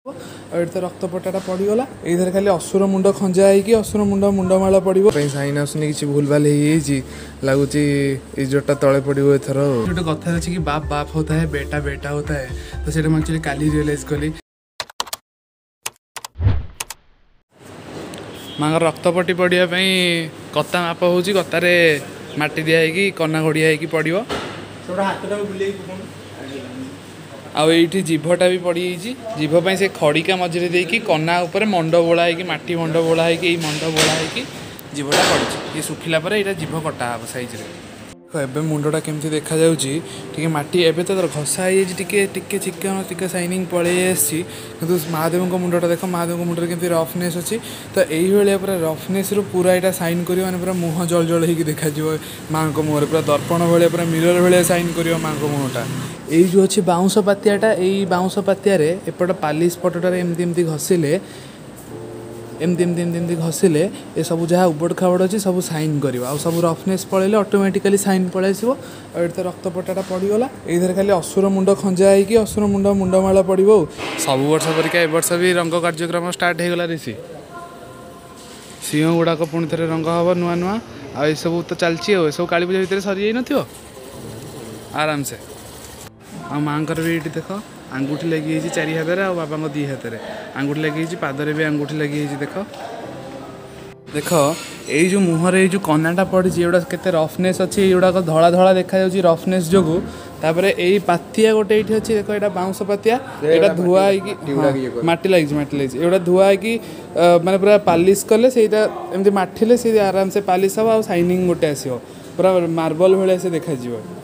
और तो रक्तपटाटा पड़गला ये खाली असुर मुंड खंजा है असुर मुंड मुंडमाला पड़ो साइन आसुनी कि भूल भाल लगुच इज्जतटा तले पड़ो एथर गोटे कथा अच्छी कि बाप बाप होता है बेटा बेटा होता है तो सीटा मुझे एक्चुअली काली रियलाइज कली माँ रक्तपट्टी पड़ापी कता माप हो कतार मटी दिखाई कना घड़िया हो पड़ो आईटी जीभटा भी पड़ी जीभ से खड़िका मझे देखिए कना उपर मंड बोला है माटी मंड बोला है मंड बोला है जीभटा पड़ी ये सुखिला पर यहाँ जीभ कटा हे सैज्रे एवं मुंडा केमती देखा जाऊँगी माटी एवं तो घसा टे चिकन टे सैनिंग पलि कि महादेव मुंडा देख महादेव मुंडे केमती रफनेस अच्छी तो यही पूरा रफनेस पूरा यहाँ सैन कर मैंने पूरा मुह जल जल हो देखा माँ को मुहर पूरा दर्पण भाया पूरा मिरर भाया सैन कर माँ को मुहटा यही जो अच्छी बाउंश पातियाटा यही बाउंश पातियार एपट पालिश पटटार एमती घसिले एमती घसिले ये सब जहाँ उबड़ खाबड़ अच्छी सब सैन कर सब रफनेस पलैले ऑटोमेटिकली सैन पलैस और तो रक्तपटाटा पड़गला ये खाली असुर मुंड खंजा है असुर मुंड मुंडमाला पड़ो सब वर्ष परिका ए वर्ष भी रंग कार्यक्रम स्टार्ट होगला ऋषि सिंह गुड़ाक पुणी थे रंग हम नुआ नुआ आ सब तो चलती सब काली पूजा भितर सरी जाइन आराम से आ माँ भी ये देख आंगुठी लगी चारि हाथ आ बाबा दी हाथ में आंगुठी लगी पादरे भी आंगुठी लगी देख देख यही जो मुहर ये कनाटा पड़ी एगुड़ा के रफनेस अच्छी युड़ाक धला धला देखा रफनेस जो तापर यही पातिया गोटे ये अच्छी देख यहाँ बाउंश पातिया यहाँ धुआ मटी लगी एगुड़ा धुआ माने पूरा पालिश कले एमती माठिले से आराम से पालिश हम सैनिंग गोटे आसो पूरा मार्बल भाया से देखा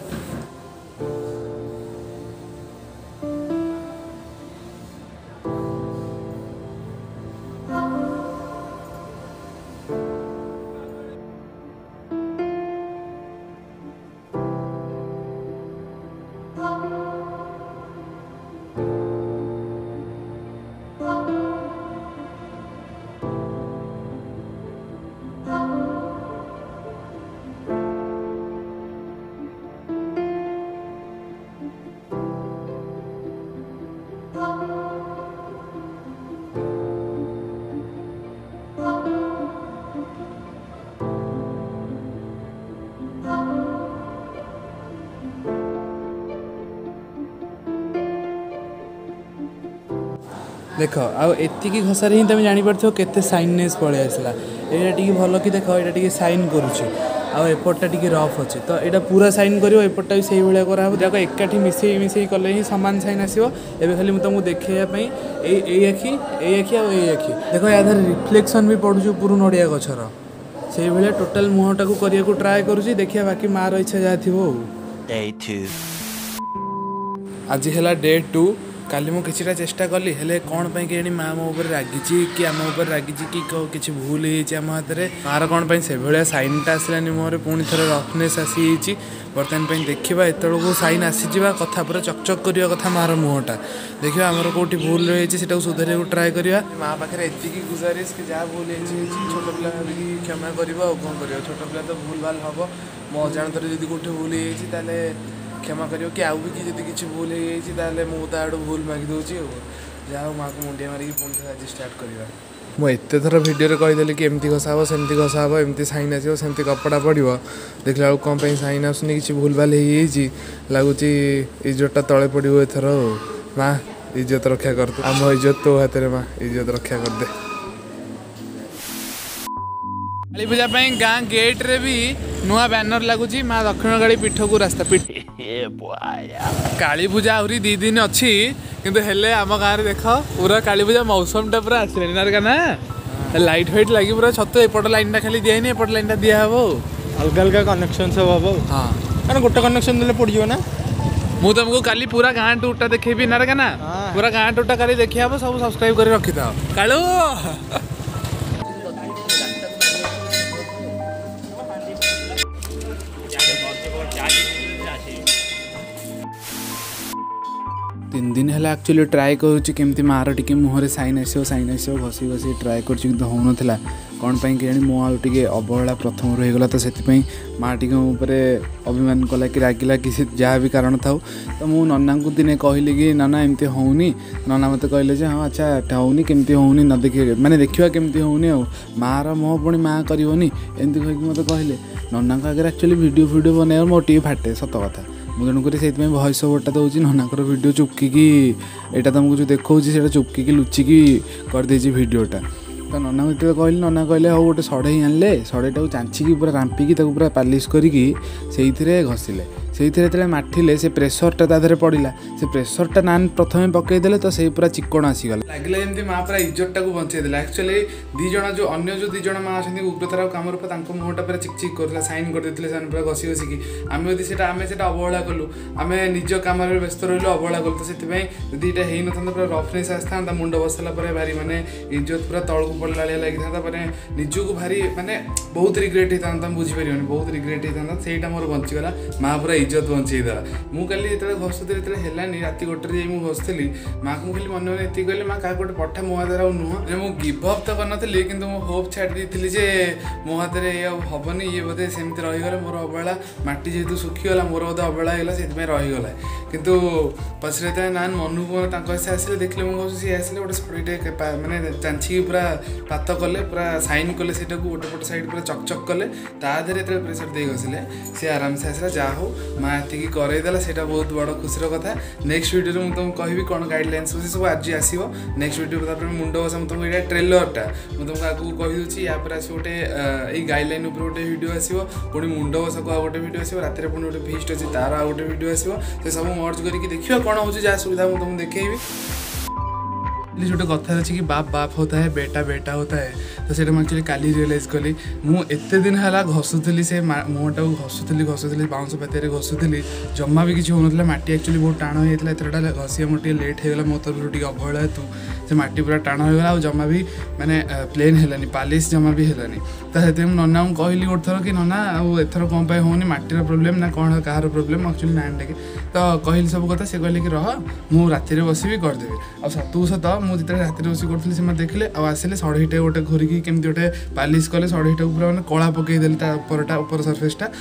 देख आती घसारे ही तुम जापर के सैननेस पलि आसला यहाँ टी भल कि देख यहाँ टी सैन करपटा टी रफ अच्छे तो यहाँ पूरा सैन कर एपटा भी से भाया कराब जाक एकाठी मिसे मिसे कले ही सामान सैन आसो ए खाली मुझे तुमको देखापी आखि आखि देख यार रिफ्लेक्शन भी पड़ू उपरू नड़िया गचर से भाया टोटाल मुहटा को करने ट्राए करुँच देखिए बाकी मार इच्छा जहाँ थी आज है डे 2 काली मु किछिटा चेष्टा कली हेले कौन पाई कि माँ मो ऊपर रागी कि आम ऊपर रागी कि किसी भूल हो हाथ में मार कौन पाई से भाया सैनटा आसलानी मुहर पुणी थे रफनेस आसी बर्तमान देखा एतक सैन आसीजा कथा पूरा चकचक करवा कथा मार मुहटा देखा आमर कौटी भूल रही है सुधार ट्राए करवा माँ पाखे एति गुजारिश कि जहाँ भूल छोट पिला भाविकी क्षमा कर कौन कर छोट पिला तो भूल भाल हम मो अजाणत जब कौटी भूल होता क्षमा कर कि आउ भी किसी किसी भूल हो मुझे आड़ भूल मागी दूसरी जहाँ माँ को मुंडिया मारिक पुणी आज स्टार्ट करवा मुझे एत थर भिडियो कहीदेली कि एमती घसा हे सेमती घसा हे एमती सैन आसो सेमती कपड़ा पड़ो देखला बेलू कौन सैन आसुनी कि भूल भाल लगुच इज्जतटा तले पड़ो एथर माँ इज्जत रक्षा कर आम इज्जत तो हाथ में माँ इज्जत रक्षा कर दे काली पूजा गाँ गेट रे भी नुआ बैनर लगुच माँ दक्षिण काली पीठ को रास्ता काली पूजा आहरी 2 दिन अच्छी किंतु हेले आम गाँव देख पूरा काली पूजा मौसमटा पूरा आसला ना लाइट फाइट लगी पूरा छत एपट लाइन खाली दिखाई एपट लाइन दिहब अलग अलग कनेक्शन सब हम हाँ क्या गोटे कनेक्शन देले पड़ ना मुझे तुमको काली पूरा गाँ टूरटा देखेबी ना पूरा गाँ टूरटा काली देखा हम सब सब्सक्राइब कर रखी था कालू दिन है एक्चुअली ट्राए करुँच केमती मार टी मुहर साइन आसो घसी घसी ट्राए कर होना कौन पाई कि मो आगे अवहेला प्रथम रहीगला तो से माँ टी अभिमान कला कि रागिला किसी जहाँ भी कारण था तो मु नना को दिने कहली कि नना एमती होनी नना मत कहले हाँ अच्छा होनी केमती होनी न देखिए मैंने देखा केमती होनी मार मोह पुणी माँ करनी एमती कहीकि मत कहले नना आगे एक्चुअली वीडियो बनाए मोर टी फाटे सत कथा मुझे तेणुक से भॉइस ओवरटा दूसरी ननाकर वीडियो चुपकी यहाँ तुमको जो देखा से चुपकी लुचिकी करदे वीडियोटा तो नना को जो कहली नना कहले हाँ गोटे सड़े आनले सड़ेटा चाँचिकी पूरा रांपिकी पूरा पालिश करिकी से घसिले से माठिले से प्रेसरटा ताधे पड़ा से प्रेसरटा नान प्रथम पकईदे तो से पूरा चिकण आसीगला लगे जमी माँ पूरा इज्जतटा को बंचेदेला एक्चुअली दीज जो अन्य जो दीज माँ अच्छे उग्रतार कम रूप मुहटा पूरा चिकचिक कर साइन करदे पूरा घसी घसिकी आम जब से अवहेला कलु आम निज कम व्यस्त रही अवहेला कलु तो से दीटा हो ना पूरा रफनेस आसता मुंड बसला भारी माने इज्जत पूरा तौक पड़ला लगी था निजक भारी माने बहुत रिग्रेट होता बुझीपर बहुत रिग्रेट होता से मोर बंचीगला माँ पूरा इज्जत बंचईदेला मुझे जो घसुली है रात गोटे मुझे घसुली माँ को खाली मन मन ये कहली माँ क्या गोटे पठा मो हाथ नुह मुझे गिभअप तो करनी कि होप छाड़ी थी मो हाथ ये हेनी ये बोधे सेमती रहीगला मोर अवहेला माटी जेहतु सुखीगला मोर बोधे अवहेला होगा से रहीगला कितु पचर नान मन को से आसे देखले मुझे सी आसे गोटे सड़ीटे मैंने चाँचिकी पूरा पात कले पूरा साइन कले से गोटे पट साइड पूरा चकचक कले ताधे जो प्रेसर दे घसिले सी आराम से आसला जहाँ हो माँ ये करदेला से बहुत बड़ खुशी कथा नेक्स्ट वीडियो में तुमको कहि कौन गाइडलाइंस अच्छे सब आज आसो नेक्स्ट वीडियो मुंड बसा तुमको ये ट्रेलरटा मुझे तुमको आगे कहीदे या आस गोटे ये गाइडलाइन गोटे वीडियो आसो पुणी मुंड बसा को गोटे वीडियो आसो रात पुणी गोटे फिस्ट अच्छी तार आ गोटे वीडियो आसो से सब मर्ज करके देखिए कौन हो जहाँ सुविधा मुझे तुमको देखी जो कथा अच्छी कि बाप बाप होता है बेटा बेटा होता है तो सीटा मुझे काली रियलाइज कली मुझे दिन है घसुली से मुहटा को घसुली बाउंस पाते घसुली जमा भी किसी होना माटी एक्चुअली बहुत टाण होता है घसिया मोर टे लेट होगा मो तरफ टे अवहेला हेतु से माटी पूरा टाण होगा और जमा भी माने प्लेन है पालिश जमा भी है तो से नना को कहली गोटे थर कि नना एथर कौन पाई होनी माटीर प्रोब्लेम ना कौन कहार प्रोब्लेम एक्चुअली ना टे तो कहली सब कथा से कहले कि रह मु राति बसि करदेवी आ सतु सत मुझे जो राति बस करी से देखले आसिले सड़ईटे गोटे घोरिकी केमती गोटे पालिश कले सड़ईटा पूरा मैंने कला पकईदे ऊपर सरफेसटा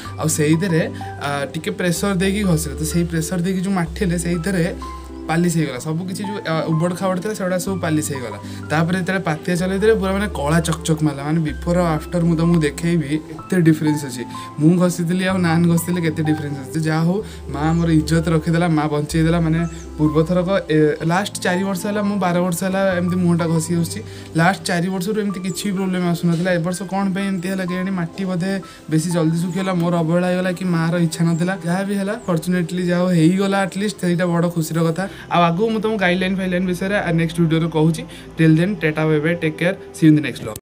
आगे प्रेसर देकी घसले तो से प्रेसर देकी जो माठिले से पालिश होगा सबकि जो उबड़ खाबड़ था से सब पालिश होगा तापर जो पातिया चलते पूरा मैंने कला चकचक मारा मैंने बिफोर आफ्टर मुझे तुमको देखी एत डिफरेन्स अच्छी मुझे घसी आ नान घसी के डिफरेन्स अच्छे जहाँ हो माँ मोर इज्जत रखीदेला माँ बंचईदेला मैंने पूर्व थरक लास्ट 4 वर्ष है मुझे 12 वर्ष है एमती मुहटा घसी आसी लास्ट 4 वर्ष एमती किसी भी प्रोब्लेम आसूना ए वर्ष कौन पे एमती है कि माटी बोधे बेसी जल्दी सुखीगला मोर अवहेला होगा कि माँ इच्छा नाला जहाँ भी है फर्चुनेटली जहाँ होगा एटलिस्ट से बड़ खुशी कथा आगू मुझे तुम गाइडलाइन फाइडलाइन विषय नेक्स्ट वीडियो कहूँ till then tata bye bye take care see you in the next vlog.